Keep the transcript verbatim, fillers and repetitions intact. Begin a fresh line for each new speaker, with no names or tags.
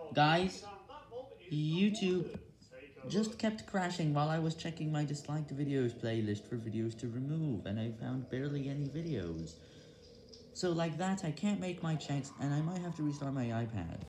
Guys, YouTube just kept crashing while I was checking my disliked videos playlist for videos to remove, and I found barely any videos. So like that, I can't make my checks, and I might have to restart my iPad.